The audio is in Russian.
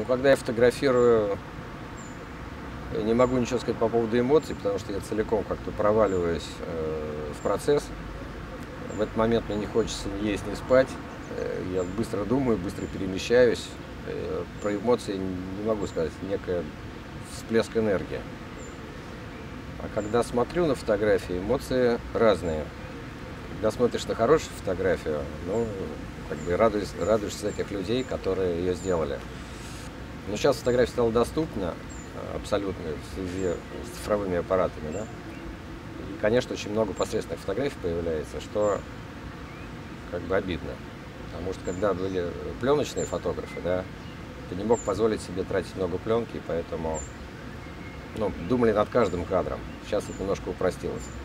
Когда я фотографирую, я не могу ничего сказать по поводу эмоций, потому что я целиком как-то проваливаюсь в процесс. В этот момент мне не хочется ни есть, ни спать. Я быстро думаю, быстро перемещаюсь. Про эмоции не могу сказать, некая всплеск энергии. А когда смотрю на фотографии, эмоции разные. Когда смотришь на хорошую фотографию, ну, как бы радуешься этих людей, которые ее сделали. Но сейчас фотография стала доступна абсолютно в связи с цифровыми аппаратами, да. И, конечно, очень много посредственных фотографий появляется, что как бы обидно. Потому что когда были пленочные фотографы, да, ты не мог позволить себе тратить много пленки, поэтому думали над каждым кадром. Сейчас это немножко упростилось.